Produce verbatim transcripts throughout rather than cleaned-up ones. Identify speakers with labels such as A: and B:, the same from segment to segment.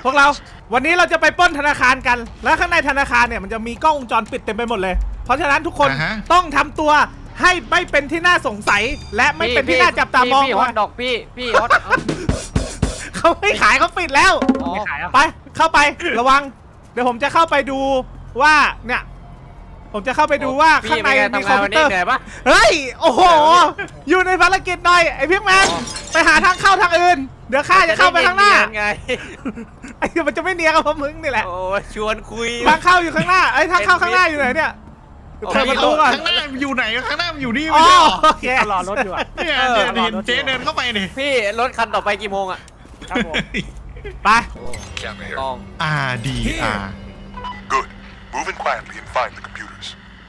A: พวกเราวันนี้เราจะไปปล้นธนาคารกันแล้วข้างในธนาคารเนี่ยมันจะมีกล้องวงจรปิดเต็มไปหมดเลยเพราะฉะนั้นทุกคนต้องทำตัวให้ไม่เป็นที่น่าสงสัยและไม่เป็นที่น่าจับตามอง
B: พี่ฮอตดอกพี่พี่ฮอต
A: เขาไม่ขายเขาปิดแล้วไปเข้าไประวังเดี๋ยวผมจะเข้าไปดูว่าเนี่ยผมจะเข้าไปดูว่าข้างในมีคอมพิวเตอร์เฮ้ยโอ้โหอยู่ในภารกิจหน่อยไอ้พิกแมนไปหาทางเข้าทางอื่นเดี๋ยวข้าจะเข้าไปข้างหน้าไงไอ้มันจะไม่เนียนกับพวกมึงนี่แหละ
B: โอ้ชวนคุย
A: ทางเข้าอยู่ข้างหน้าไอ้ทางเข้าข้างหน้าอยู่ไหนเนี่ยเปิดประตูก่อน
C: ข้างหน้าอยู่ไหนข้างหน้าอยู่นี่
A: อ๋อโอเค
D: รอรถอยู่
C: เนี่ยเห็นเจ๊เดินเข้าไปนี่
B: พี่รถคันต่อไปกี่โมงอ่ะ
D: ครับผม
A: ไป
B: กล้อง
C: R D R
E: Good move in quietly and find the computers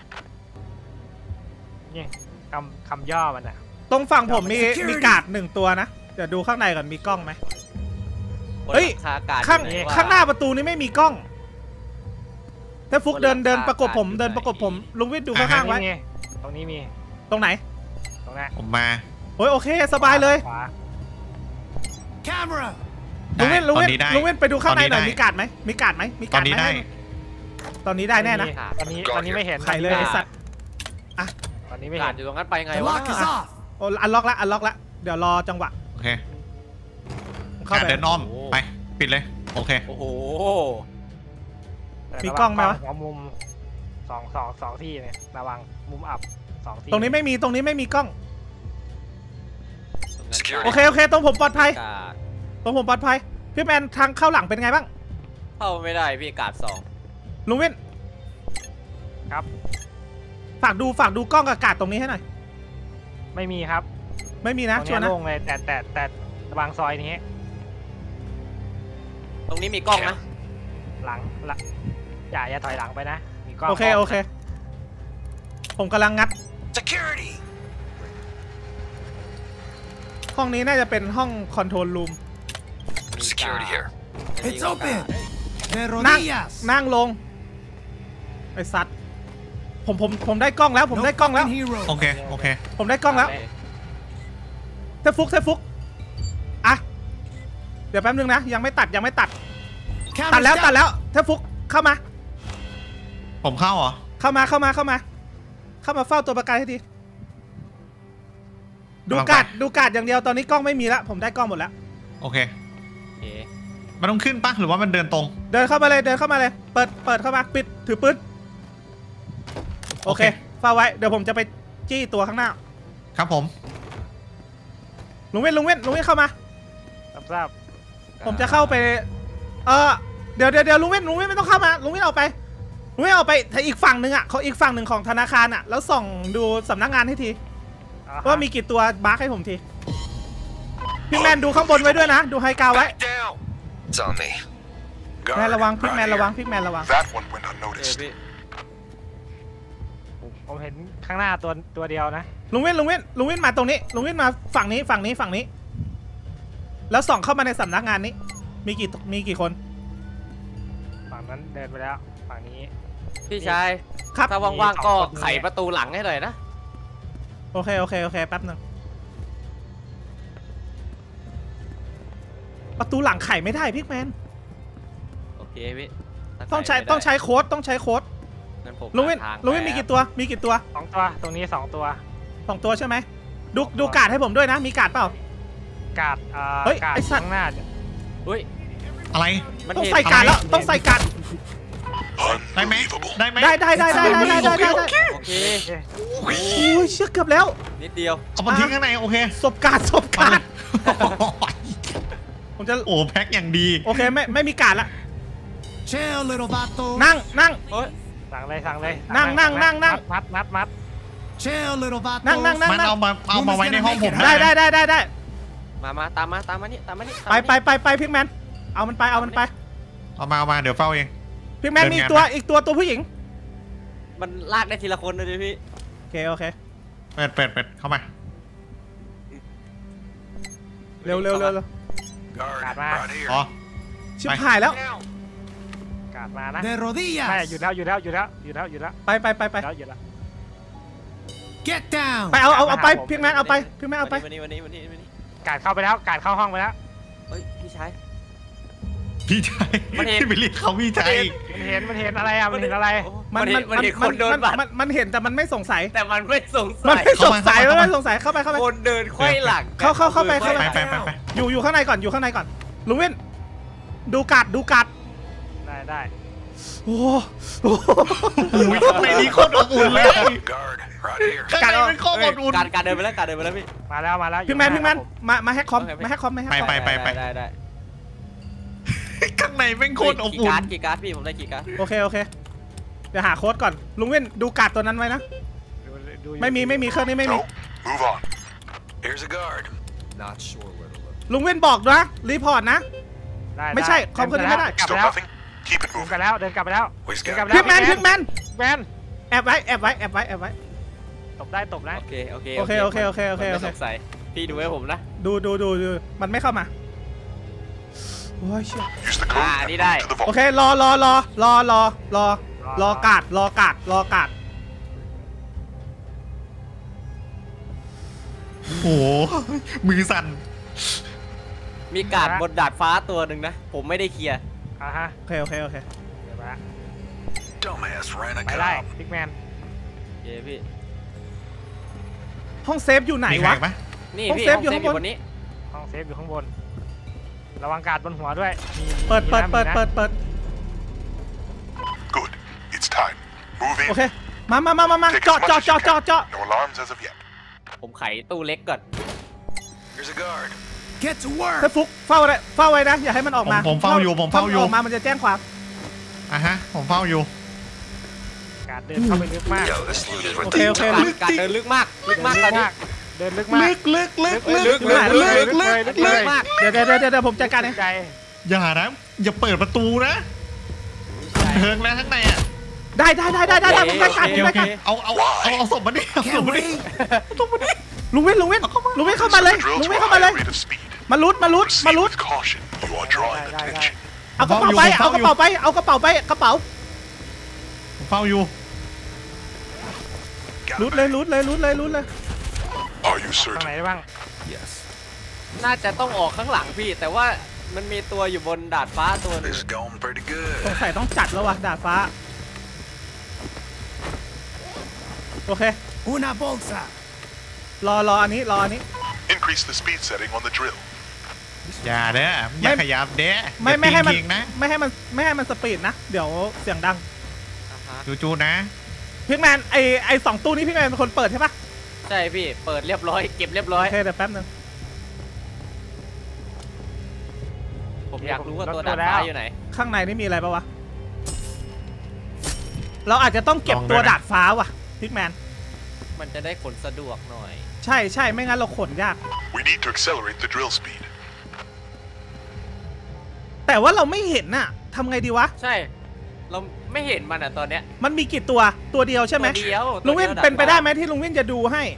D: นี่คำคำย่อมันอ่ะ
A: ตรงฝั่งผมมีมีกาดหนึ่งตัวนะเดี๋ยวดูข้างในก่อนมีกล้องไหมเฮ้ยข้างข้างหน้าประตูนี้ไม่มีกล้องถ้าฟุกเดินเดินประกบผมเดินประกบผมลุงวิทย์ดูข้างๆไว้
D: ตรงนี้มี
A: ตรงไหน
D: ตรงนั้น
C: ผมมา
A: โอ้ยโอเคสบายเลยลุงวิทย์ลุงวิทย์ลุงวิทย์ไปดูข้างในหน่อยมีกาดไหมมีกาดไหมมีกาดไหมตอนนี้ได้แน่นะ
D: ตอนนี้ตอนนี้ไม่เห็น
A: ใครเลยไอ้สัตว์
D: อ่ะตอนนี้ไม่เห็น
B: อยู่ตรงนั้นไปไงวะ
A: โอ้อันล็อกละอันล็อกละเดี๋ยวรอจังหวะ
C: โอเคการเดินอ้อมไปปิดเลยโอเค
B: โอ้โห
A: มีกล้องไหมวะ
D: มุมสองสองสองที่เนี่ยระวังมุมอับสองที่
A: ตรงนี้ไม่มีตรงนี้ไม่มีกล้องโอเคโอเคตรงผมปลอดภัยตรงผมปลอดภัยพี่แมนทางเข้าหลังเป็นไงบ้าง
B: เข้าไม่ได้พี่กาดสอง
A: ลุงวิน
D: ครับ
A: ฝากดูฝากดูกล้องกับกาดตรงนี้ให้หน่อย
D: ไม่มีครับ
A: ไม่มีนะชัวร์นะ
D: โล่งเลยแต่แต่แต่ระวังซอยนี้
B: ตรงนี้มีกล้องนะ
D: หลังหลังอย่าอย่าถอยหลังไปนะมีกล้อง
A: โอเคโอเคผมกำลังงัด
E: security
A: ห้องนี้น่าจะเป็นห้องคอนโทรลรูม
E: security here
F: it's open
A: นั่งนั่งลงไอ้สัตว์ผมผมผมได้กล้องแล้วผมได้กล้องแล้ว
C: โอเคโอเค
A: ผมได้กล้องแล้วเทฟุกเทฟุกอ่ะเดี๋ยวแป๊บนึงนะยังไม่ตัดยังไม่ตัดตัดแล้วตัดแล้วเทฟุกเข้ามา
C: ผมเข้าเหรอ
A: เข้ามาเข้ามาเข้ามาเข้ามาเฝ้าตัวประกันให้ดีดูการ์ดดูการ์ดอย่างเดียวตอนนี้กล้องไม่มีแล้วผมได้กล้องหมดแล้ว
C: โอเคมันต้องขึ้นปะหรือว่ามันเดินตรง
A: เดินเข้ามาเลยเดินเข้ามาเลยเปิดเปิดเข้ามาปิดถือปืนโอเคเฝ้าไว้เดี๋ยวผมจะไปจี้ตัวข้างหน้า
C: ครับผม
A: ลุงเว้นลุงเว้นลุงเว้นเข้ามา
D: รับทราบ
A: ผมจะเข้าไปเออเดี๋ยวเดี๋ยวเดี๋ยวลุงเว้นลุงเว้นไม่ต้องเข้ามาลุงเว้นออกไปลุงเว้นออกไปถ้าอีกฝั่งหนึ่งอ่ะเขาอีกฝั่งหนึ่งของธนาคารอ่ะแล้วส่องดูสำนักงานให้ทีว่ามีกี่ตัวมาร์คให้ผมทีพี่แมนดูข้างบนไว้ด้วยนะดูไฮกราวไว้แมนระวังพี่แมนระวังพี่แมนระวัง
D: ผมเห็นข้างหน้าตัวตัวเดียวนะ
A: ลุงเว้นลุงเว้นลุงเว้นมาตรงนี้ลุงเว้นมาฝั่งนี้ฝั่งนี้ฝั่งนี้แล้วส่องเข้ามาในสำนักงานนี้มีกี่มีกี่คน
D: ฝั่งนั้นเดินไปแล้วฝั่งนี้
B: พี่ชายครับถ้าว่างๆก็ไขประตูหลังให้หน่อยนะ
A: โอเคโอเคโอเคแป๊บนึงประตูหลังไขไม่ได้พี่แมน
B: โอเคพี่
A: ต้องใช้ต้องใช้โค้ดต้องใช้โค้ดลุงเว้นลุงเว้นมีกี่ตัวมีกี่ตัว
D: สองตัวตรงนี้สองตัว
A: สองตัวใช่ไหมดูดูการ์ดให้ผมด้วยนะมีการ์ดเปล่า
D: การ์ดเฮ้ยไอ้สัตว์ข้างหน้า
B: เฮ้ย
C: อะไร
A: ต้องใส่การ์ดแล้วต้องใส่การ์ด
C: ได้ไหมได้ไหม
A: ได้ได้ได้ได้ได้ได้ได้
B: โอเค
A: โอ้ยเชื่อเกือบแล้ว
B: นิดเดียว
C: เอามาทิ้งข้างในโอเค
A: ศพการ์ดศพการ์ดผมจะ
C: โอ้แพ็คอย่างดี
A: โอเคไม่ไม่มีการ์ดละนั่งนั่ง
D: สั่งเลยสั่งเลย
A: นั่งนั่งนั่งนั่ง
D: มัดมัดมัด
A: นั่งนั่งนั่ง
C: มันเอามาเอามาไว้ในห้องผม
A: ได้ได้ได้ได้ได้
B: มามาตามมาตามมานี่ตามมานี่
A: ไปไปไปไปพิกแมนเอามันไปเอามันไป
C: เอามาเอามาเดี๋ยวเฝ้าเอง
A: พิกแมนมีตัวอีกตัวตัวผู้หญิง
B: มันลากได้ทีละคนเลยพี่
A: โอเคโอเค
C: เปิดเปิดเปิดเข้ามา
A: เร็วเร็วเร็วเร็ว
D: กาดมา
C: อ๋อ
A: ชิบหายแล้ว
D: กาดมานะใช่หยุดแล้วหยุดแล้วหยุดแล้วหยุดแล้วหยุดแล้ว
A: ไปไปไปไป
D: หยุดแล้ว
F: get down
A: ไปเอาเอาเอาไปพิกแมนเอาไปพิกแมนเอาไป
B: วันนี้วันนี้วันนี้วันนี้
D: กาดเข้าไปแล้วกาดเข้าห้องไปแล้ว
B: เฮ้ยพี่ชาย
C: พี่ชายพี่ไปเรียกเขาพี่ชาย
D: มันเห็นมันเห็นอะไรอ่ะมันเห็นอะไร
B: มันเห็นมันเห็นคนโดนบัตร
A: มันมันเห็นแต่มันไม่สงสัย
B: แต่มันไม่สง
A: มัน
B: สัย
A: ไม่สงสัยมันไม่สงสัยเข้าไปเข้าไป
B: คนเดินไขว้หลัง
A: เข้าเข้าเข้าไปเข้า
C: ไปไปไปไป
A: อยู่อยู่ข้างในก่อนอยู่ข้างในก่อนลุงเว้นดูกัดดูกัด
D: ได้ได้
A: โอ้โห
C: โอ้ยทำไมนี่โคตรอบอุ่นเลย
E: Guard, right here.
C: การเป็นโคตรอบอุ่น
B: การการเดินไปแล้วการเดินไปแล้วพี่
D: มาแล้วมาแล้ว
A: พี่แมนพี่แมนมามาแฮกคอมมาแฮกคอมมาแฮกคอม
C: ไปไปไป
B: ได้ได้
C: ข้างในเป็นโคตรอบ
B: กี่
C: อุ่น
B: การ์ดกี่การ์ดพี่ผมได้กี่การ์ด
A: โอเคโอเคเดี๋ยวหาโค้ดก่อนลุงเว้นดูกัดตัวนั้นไว้นะไม่มีไม่มีเครื่องนี้ไม่มี
E: So, move on.
G: Here's a guard. Not sure where to look.
A: ลุงเว้นบอกนะรีพอร์ตนะ ไม่ใช่คอมเครื่องนี้ไม่ได้
D: กลับไป
E: Still
D: แล้ว
E: nothing? Keep it
D: เดิน
E: moving.
D: กลับแล้วเดินกลับไปแล้ว
G: Where's
D: เดินกลับ
G: Gary?
D: ไปแล้ว
A: พิกแมนพิกแมน
D: แมน
A: แอบไว้แอบไว้แอบไว้แอบไว้แอบไว้
D: ตบได้ตบนะ
B: โอเคโอเค
A: โอเคโอเคโอเคโอเคโอเค
B: ไม่สงสัยพี่ดูให้ผมนะ
A: ดูดูดูดูมันไม่เข้ามาโอ้ยเชี่ย
E: Use the code
B: Ah,
E: and
B: đi
E: move
B: đây.
E: to the
A: โอ
E: vault.
A: เครอรอรอรอรอรอรอกาดรอกาดรอกาด
C: โอ้โหมือสั่น
B: มีการ์ดบนดาดฟ้าตัวหนึ่งนะผมไม่ได้เคลียร์
D: อ่ะฮะ
A: โอเคโอเคโอเค
D: เดี๋ยวไปละ
G: Dumbass ran a
D: ไปได้
G: cop.
D: พิกแมน
B: โอเคพี่
A: ห้องเซฟอยู่ไหน
C: มีใคร
A: วะ
C: ปะ
B: นี่
A: ห้อง
B: พี่
A: เซฟ
B: ห้อง
A: อยู่
B: เซฟ
A: ข้าง
B: อบ
A: น
B: ยู่บนนี้
D: ห้องเซฟอยู่ข้างบนระวังการ์ดบนหัวด้วยมี
A: เปิด
D: มี
A: เปิด
D: นะ
A: เปิด
D: มีนะ
A: เปิดเปิด
E: Good. It's time. Move
A: โอ
E: in.
A: เคมามามามามา
E: Take
A: เจาะ
E: as much
A: เจาะ
E: as you
A: เจาะเจาะ
E: can.
A: เจาะ
E: No alarms as of yet.
B: ผมไขตู้เล็กก่อน
G: Here's a guard.
F: Get to
A: ให้
F: work.
A: ฟุกเฝ้าไว้เฝ้าไว้นะอย่าให้มันออกมา
C: ผมผมเฝ้าอยู่ผมเฝ้าอยู่
A: ออกมามันจะแจ้งความ
C: อ่ะฮะผมเฝ้าอยู่
D: การ์ดเดินเข้าไปลึกมาก
G: Yo, this loot is
A: โอเคโอเค
G: ridiculous.
A: ลึก
B: การเดินลึกมากลึกมากตอนนี้
D: เดินลึกมาก
C: ลึกลึกลึกลึก
B: ลึก
C: ลึก
B: ลึ
C: ลึ
B: ก
C: กลึก
D: ลึก
C: ลึก
B: มาก
A: เดี๋ยวเดี๋ยวเดี๋ยวเดี๋ยวผมจัดการเอง
D: ใจ
C: อย่านะอย่าเปิดประตูนะเทิงนะข้างในอ่ะ
A: ได้ได้ได้ได้ได้ได้ผมจัดการ
C: โอ
A: ผม
C: เค
A: จั
C: โอ
A: ด
C: เค
A: การ
C: เอาเอาเอาเอาศพมาดิเอาศพ
F: Can't
C: มาดิ
F: wait.
A: ลุงเว้นลุงเว้นลุงเว้นเข้ามา
E: Set
A: เลย
E: the drill
A: ลุง
E: to
A: เว้น
E: a
A: เข้ามาเลย
E: higher rate of speed.
A: มาลุดมาลุดมา
E: Proceed
A: ลุด
E: with caution. You are drawing
D: Đây, đây, đây.
E: attention.
A: เอากระเป๋าไปเอากระเป๋าไปเอากระเป๋าไปกระเป๋า
C: ผมเฝ้าอยู่
E: Got
A: ลุด
E: it,
A: เลย
E: man.
A: ลุดเลยลุดเลยลุดเลย
E: Are you
D: ตรงไหน
E: certain?
D: ได้บ้าง
G: Yes.
B: น่าจะต้องออกข้างหลังพี่ แต่ว่ามันมีตัวอยู่บนดาดฟ้าตัวหนึง
G: This is going pretty
A: สง
G: good.
A: สัยต้องจัดแล้ววะดาดฟ้าโอเค
F: Una bolsa.
A: รอรออันนี้รออันนี้
E: Increase the speed setting on the drill.
C: อย่าเด้ออย่าขยับเด้อ
A: ไม่ไม่ให้มัน
C: อย่าปิงยิงนะ
A: ไม่ให้มันไม่ให้มันสปีดนะ เดี๋ยวเสียงดัง
B: อ่าฮะ
C: จู่ๆนะ
A: พิกแมนไอไอสองตู้นี้พิกแมนเป็นคนเปิดใช่ปะ
B: ใช่พี่เปิดเรียบร้อยเก็บเรียบร้อย
A: โอเคเดี๋ยวแป๊บนึง
B: ผมอยากรู้ว่าตัวดาดฟ้าอยู่ไหน
A: ข้างในนี่มีอะไรปะวะเราอาจจะต้องเก็บ
C: ลองด้วย
A: ตัว
C: นะ
A: ดาดฟ้าว่ะพิกแมน
B: มันจะได้ขนสะดวกหน่อย
A: ใช่ใช่ไม่งั้นเราขนยาก
E: We need to accelerate the drill speed.
A: แต่ว่าเราไม่เห็นน่ะทำไงดีวะ
B: ใช่ เราไม่เห็นมันอ่ะตอนเนี้ย
A: มันมีกี่ตัวตัวเดียวใช่ไหม
B: ตัวเดียว
A: ลุงวิน
B: ตัวดีย
A: เป็นไป
B: ดา
A: ได้
B: ฟ้า
A: ไหมที่ลุงวินจะดูให้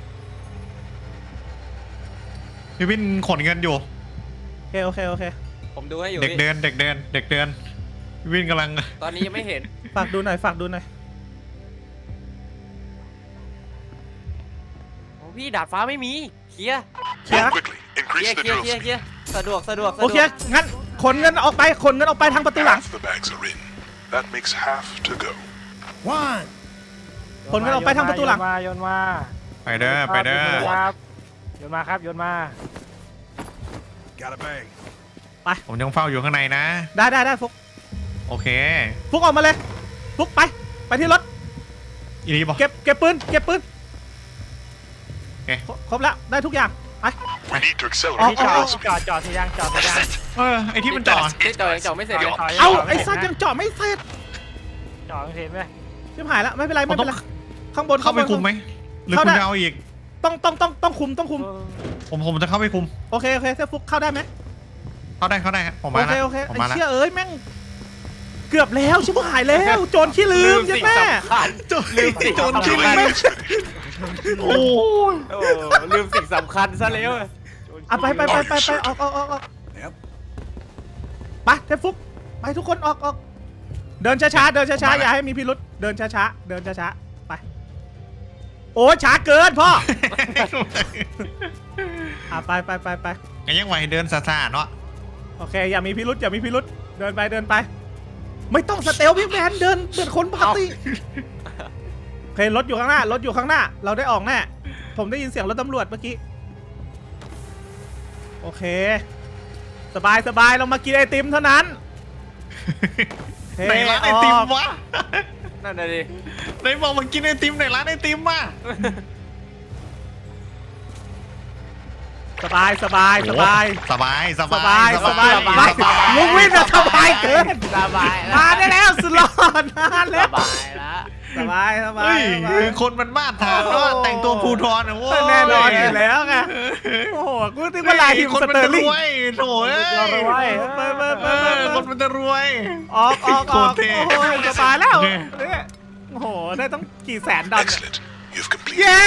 C: พี่วินขนเงินอยู่
A: โอเคโอเคโอเค
B: ผมดูให้อยู่
C: เด็ก
B: พี่
C: เดินเด็กเดินเด็กเดินพี่วินกำลัง
B: ตอนนี้ยังไม่เห็น
A: ฝากดูหน่อยฝากดูหน่อย
B: โอ้พี่ดาดฟ้าไม่มีเคลียร์
A: เคลียร์
E: Move quickly.
B: เคลีย
E: Increase
B: ร์
E: the
B: เคลียร์
E: drill
B: เคลียร์
E: speed.
B: เคลียร์สะดวกสะดวกสะด
A: โอ
B: วก
A: เคงั้นขนเงินออกไปขนเงินออกไปทางประตูหลัง
E: Half the bags are in. That makes half to go.
F: One.
A: ขนเงินออกไปทางประตูหลัง
D: โยนมาโยนมา
C: ไปเด้อไปเด้อ
D: โยนมาครับโยนมาครับโยนมา
G: Got a bag.
C: ผมยังเฝ้าอยู่ข้างในนะ
A: ได้ได้ได้ฟุก
C: โอเค
A: ฟุกออกมาเลยฟุกไปไปที่รถ
C: อีนี้บอก
A: เก็บเก็บปืนเก็บปืน
C: โอเค
A: ครบครบแล้วได้ทุกอย่างไป
E: We need to
A: อ๋
E: accelerate
A: อ
E: the
D: จอ
E: drill
D: ด
E: speed.
D: จอดจอดทียังจอดทียัง
C: เออไอที่มันจอด
B: ที่จอดยังจอดไม่เสร็จเลย
A: เอ้าไอ้สัตว์ยังเจาะไม่เสร็จ
D: จอดไม่เห็นไหม
A: ชิบหายแล้วไม่เป็นไรไม่เป็นไรข้างบน
C: เข้าไปคุมไหมหรือคุณจะเอาอีก
A: ต้องต้องต้องต้องคุมต้องคุม
C: ผมผมจะเข้าไปคุม
A: โอเคโอเคเซฟฟุกเข้าได้ไหม
C: เข้าได้เข้าได้ครับผม
A: โอ
C: มา
A: เค
C: แล้ว
A: โอเค
C: ผม
A: ไอ้
C: มาแล้ว
A: เชี่ยเอ้ยแม่งเกือบแล้วชิบหายแล้วโจรขี้ลืมใช่
B: สิ่ง
A: ไหม
B: สำคัญลืมสิ่ง
C: โจร
B: สำ
C: ขี้
B: คัญ
C: ลืม โอ้ย
B: โอ้ลืมสิ่งสำคัญซะแล้ว
A: อ่ะไปไปไปไปไปออกออกออกออก
G: Yep.
A: ไปเซฟฟุกไปทุกคนออกออกเดินช้าๆเดินช้าๆอย่าให้มีพิรุษเดินช้าๆเดินช้าๆไปโอ้ช้าเกินพ่ออ่ะไปไปไปไป
C: ยังไหวเดินซาซาเนาะ
A: โอเคอย่ามีพิรุษอย่ามีพิรุษเดินไปเดินไปไม่ต้องสเตลพี่แมนเดินเปิดคนปกติโอเครถอยู่ข้างหน้ารถอยู่ข้างหน้าเราได้ออกแน่ผมได้ยินเสียงรถตำรวจเมื่อกี้โอเคสบายสบายเรามากินไอติมเท่านั้น
C: ไหนร้านไอติมวะ
B: นั่นน่ะดิ
C: ไหนบอกมากินไอติมไหนร้านไอติมอ่ะ
A: สบายสบายสบาย
C: สบายส
A: ส
C: บา
A: บาย
C: ย
A: สบายลุงวิ่งสบายเกิน
B: สบาย
A: มาได้แล้วสุดหล่อมา
B: ส
A: แล้ว
B: บายละ
A: สบายสบา
C: เฮ้
A: ย
C: ยคนมันมาทานว่าแต่งตัวภูทรนะโว้ย
A: แน่นอนอยู่แล้วไงโอ้โหกูนึกว่าลายทีม
C: คน
A: ส
C: มัน
A: เตอ
C: จะ
A: ร์
C: ร
A: ลิง
C: วยโถ่เอ้ย
A: รวยเปิดเปิด
C: เอ
A: เปิดเปิด
C: อ
A: เปิด
C: คนมันจะรวย
A: ออกออกออก
C: โคตรเท่
A: โอ้โหสบายแล้วเนี่ยโอ้โหได้ต้องกี่แสนดอลลาร์
E: Excellent. You've completed.
A: เย้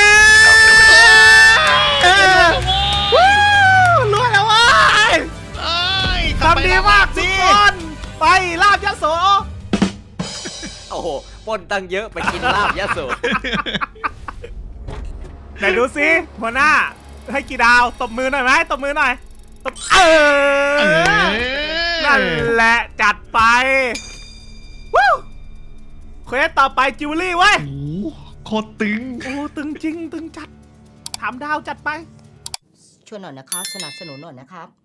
A: รวยแล้วว้ย
C: เอ้ยกลับไป
A: ทำดี
C: แล้ว
A: มากทุ
C: สิ
A: กคนไปลาบยะโส
B: โอ้โหปนตังเยอะไปกินลาบยะโส
A: ไหนดูสิหัวหน้าให้กี่ดาวตบมือหน่อยไหมตบมือหน่อยตบเอ
C: เอ
A: อ
C: อ
A: นั่นแหละจัดไปวู้เควสต่อไปจิวเวลรี่เว้ย
C: โอ้โหโคตรตึง
A: โอ้ตึงจริงตึงจัดถามดาวจัดไป
H: ช่วยหน่อยนะครับสนับสนุนหน่อยนะครับ